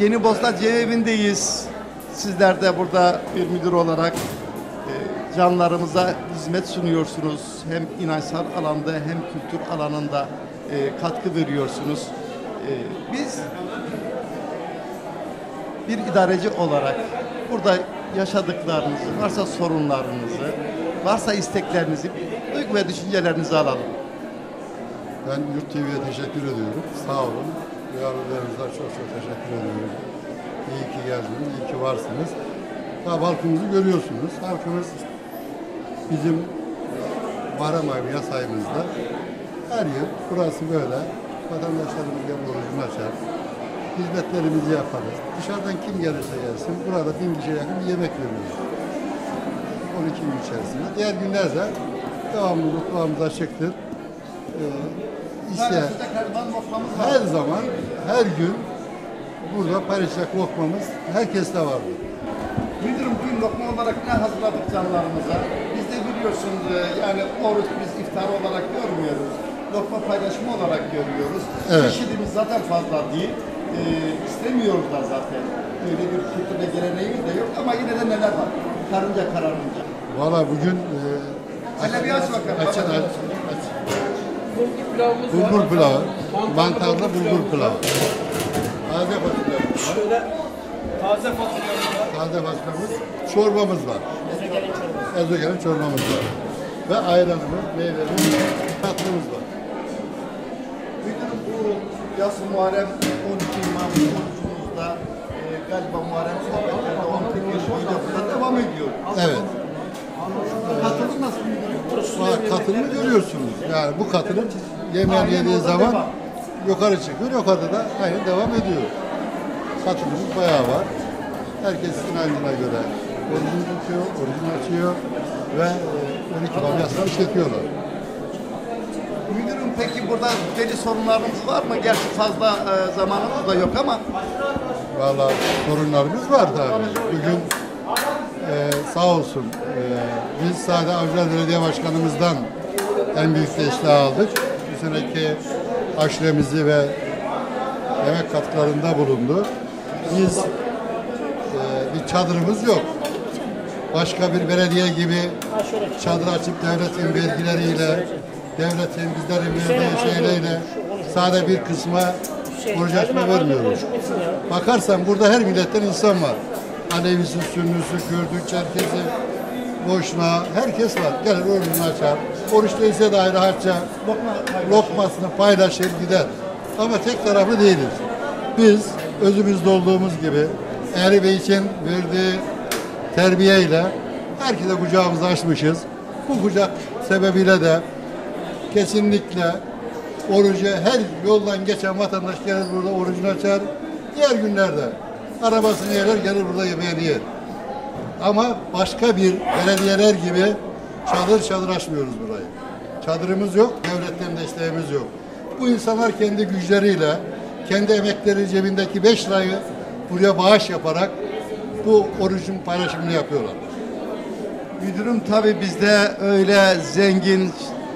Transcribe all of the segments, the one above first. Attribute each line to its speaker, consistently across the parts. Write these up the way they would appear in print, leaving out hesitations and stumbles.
Speaker 1: Yeni Bosna Cemevi'ndeyiz. Sizler de burada bir müdür olarak canlarımıza hizmet sunuyorsunuz. Hem inançsal alanda hem kültür alanında katkı veriyorsunuz. Biz bir idareci olarak burada yaşadıklarınızı, varsa sorunlarınızı, varsa isteklerinizi, duygu ve düşüncelerinizi alalım.
Speaker 2: Ben Yurt TV'ye teşekkür ediyorum. Sağ olun. Duyarlılığınızdan çok teşekkür ediyorum. İyi ki geldiniz, iyi ki varsınız. Tabi halkımızı görüyorsunuz. Halkımız bizim Muharrem ayı yas ayımızda her yıl burası böyle. Vatandaşlarımız gelip orucunu açar. Hizmetlerimizi yaparız. Dışarıdan kim gelirse gelsin burada 1000 kişiye yakın bir yemek veriyoruz. 12 gün içerisinde. Diğer günlerde devamlı mutfağımız açıktır. İsteyen her zaman, her gün burada paylaşacak lokmamız herkeste vardır.
Speaker 1: Müdürüm, bugün lokma olarak ne hazırladık canlarımıza? Biz de biliyorsun yani oruç biz iftar olarak görmüyoruz. Lokma paylaşımı olarak görüyoruz.
Speaker 2: Evet.
Speaker 1: Çeşidimiz zaten fazla değil. İstemiyoruz da zaten. Öyle bir kültür ve geleneğimiz de yok ama yine de neler var? Karınca kararınca.
Speaker 2: Valla bugün
Speaker 1: Hele bir aç bakalım.
Speaker 3: Bulgur pilavımız var.
Speaker 2: bulgur pilavı, mantarlı bulgur pilavı. Taze fasulye.
Speaker 3: Şöyle taze fasulyemiz var.
Speaker 2: Taze fasulyemiz, çorbamız var. Ezogelin çorbamız var. Ve ayranımız, meyvemiz, tatlımız var.
Speaker 1: Müdürüm, bu yas Muharrem 12 İmam orucumuzda galiba Muharrem sohbetlerde 12 gün boyunca burada devam ediyor.
Speaker 2: Evet.
Speaker 1: Katılım nasıl müdürüm?
Speaker 2: Katılımı görüyorsunuz. Yani bu katılım yemeğini yediği zaman yukarı çıkıyor. Yukarıda da aynı devam ediyor. Katılımımız bayağı var. Herkes inancına göre orucunu tutuyor, orucunu açıyor ve 12 bamyasını işletiyorlar.
Speaker 1: Müdürüm, peki burada belli sorunlarımız var mı? Gerçi fazla zamanımız da yok ama.
Speaker 2: Vallahi sorunlarımız var tabii. Bugün sağ olsun biz sadece Avcılar Belediye Başkanımızdan en büyük desteği aldık. Bu seneki aşuremizi ve yemek katkılarında bulundu. Biz bir çadırımız yok. Başka bir belediye gibi çadır açıp devletin vergileriyle, devletin bizlerin verdiği şeylerle sadece bir kısma oruç açma vermiyoruz. Bakarsan burada her milletten insan var. Alevisi, Sünnüsü, Kürdü, Çerkezi, Boşna, herkes var. Gelir orucunu açar. Oruç değilse dahi rahatça lokmasını paylaşır gider. Ama tek taraflı değiliz. Biz özümüzde olduğumuz gibi Ehli Beyt'in verdiği terbiyeyle herkese kucağımızı açmışız. Bu kucak sebebiyle de kesinlikle orucu her yoldan geçen vatandaş gelir burada orucunu açar. Diğer günlerde arabasını yerler gelir burada yemeğini yer. Ama başka bir belediyeler gibi çadır açmıyoruz burayı. Çadırımız yok, devletten desteğimiz yok. Bu insanlar kendi güçleriyle, kendi emekleri cebindeki 5 lirayı buraya bağış yaparak bu orucun paylaşımını yapıyorlar.
Speaker 1: Müdürüm, tabii bizde öyle zengin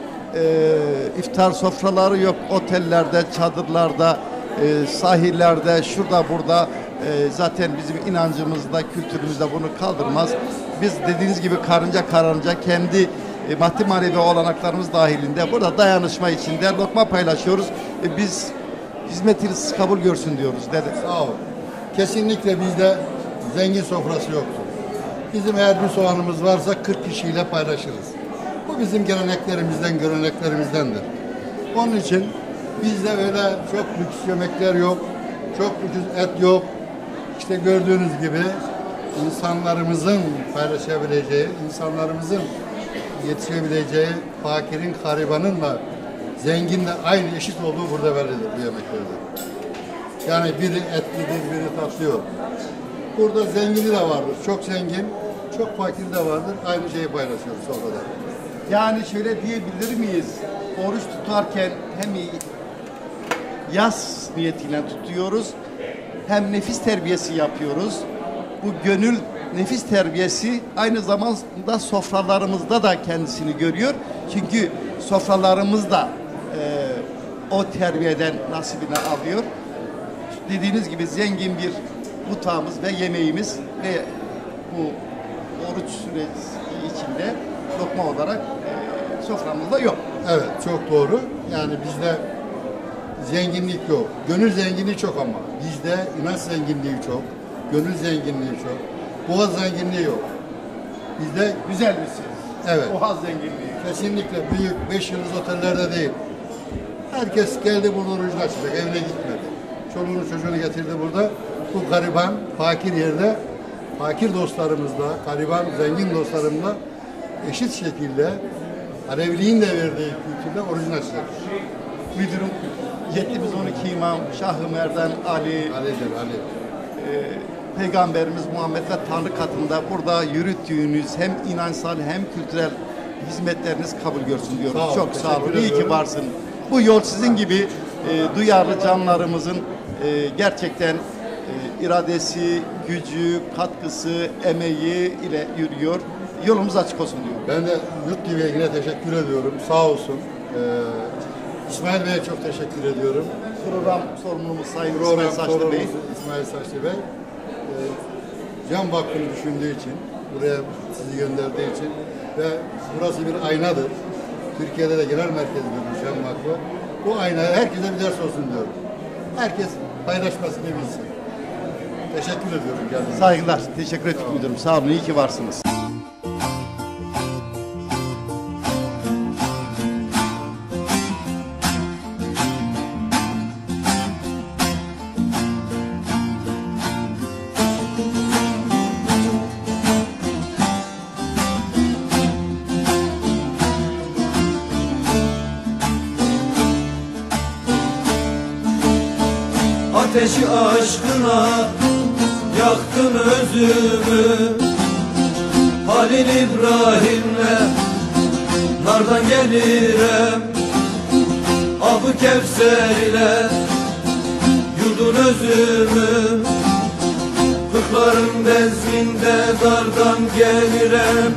Speaker 1: iftar sofraları yok. Otellerde, çadırlarda, sahillerde, şurada burada zaten bizim inancımızda, kültürümüzde bunu kaldırmaz. Biz dediğiniz gibi karınca kendi maddi manevi olanaklarımız dahilinde burada dayanışma içinde lokma paylaşıyoruz. Biz hizmetiniz kabul görsün diyoruz dedi.
Speaker 2: Sağ olun. Kesinlikle bizde zengin sofrası yoktur. Bizim eğer bir soğanımız varsa 40 kişiyle paylaşırız. Bu bizim göreneklerimizdendir. Onun için bizde öyle çok lüks yemekler yok, çok lüks et yok. İşte gördüğünüz gibi insanlarımızın paylaşabileceği, insanlarımızın yetişebileceği fakirin, garibanınla zenginle aynı eşit olduğu burada bellidir bu yemeklerde. Yani biri etlidir, biri tatlı yok. Burada zengini de vardır, çok zengin, çok fakir de vardır. Aynı şeyi paylaşıyoruz sofrada.
Speaker 1: Yani şöyle diyebilir miyiz? Oruç tutarken hem yas niyetiyle tutuyoruz, hem nefis terbiyesi yapıyoruz. Bu gönül nefis terbiyesi aynı zamanda sofralarımızda da kendisini görüyor. Çünkü sofralarımız da o terbiyeden nasibini alıyor. Dediğiniz gibi zengin bir mutfağımız ve yemeğimiz ve bu oruç süresi içinde lokma olarak soframızda yok.
Speaker 2: Evet, çok doğru. Yani bizde zenginlik yok. Gönül zenginliği çok ama. Bizde inanç zenginliği çok. Gönül zenginliği çok. Boğaz zenginliği yok. Bizde
Speaker 1: Güzel bir şey.
Speaker 2: evet.
Speaker 1: Boğaz zenginliği.
Speaker 2: Kesinlikle büyük 5 yıldız otellerde değil. Herkes geldi burada orucunu açacak. Evine gitmedi. Çoluğunu çocuğunu getirdi burada. Bu gariban, fakir yerde fakir dostlarımızla, gariban, zengin dostlarımla eşit şekilde Alevliğin de verdiği kültürde orucunu açacak.
Speaker 1: Müdürüm 712 İmam, Şah-ı Merdan Ali,
Speaker 2: Ali.
Speaker 1: Peygamberimiz Muhammed ve Tanrı katında burada yürüttüğünüz hem inançsal hem kültürel hizmetleriniz kabul görsün diyorum.
Speaker 2: Sağ ol,
Speaker 1: Çok sağ olun.
Speaker 2: teşekkür
Speaker 1: İyi ki
Speaker 2: ediyorum.
Speaker 1: varsın. Bu yol sizin gibi duyarlı canlarımızın gerçekten iradesi, gücü, katkısı, emeği ile yürüyor. Yolumuz açık olsun diyorum.
Speaker 2: Ben de Yurt TV'ye yine teşekkür ediyorum. Sağ olsun. İsmail Bey'e çok teşekkür ediyorum.
Speaker 1: Program sorumlumuz Sayın İsmail
Speaker 2: Program
Speaker 1: Saçlı
Speaker 2: sorumlusu
Speaker 1: Bey.
Speaker 2: İsmail Saçlı Bey. Can Vakfı'nı düşündüğü için, buraya sizi gönderdiği için ve burası bir aynadır. Türkiye'de de genel merkezidir bu Can Vakfı. Bu ayna herkese bir ders olsun diyorum. Herkes paylaşmasını bilsin. Teşekkür ediyorum kendinize.
Speaker 1: Saygılar. Teşekkür ettik müdürüm. Sağ olun. İyi ki varsınız.
Speaker 4: Ateşi aşkına yaktın özümü, Halil İbrahim'le nardan gelirem, Ab-ı Kevser ile yudun özümü, Kırkların bezminde dardan gelirem.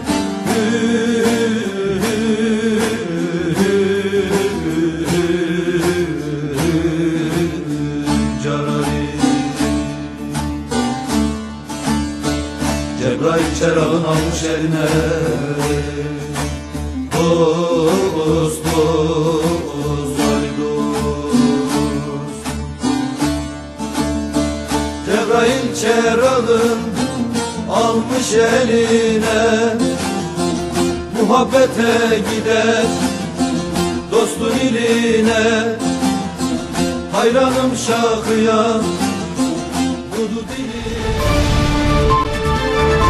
Speaker 4: Cebrail çerağın almış eline, dost dost ay dost. Cebrail çerağın almış eline, muhabbete gider dostun iline. Hayranım şahıya, dudu dili.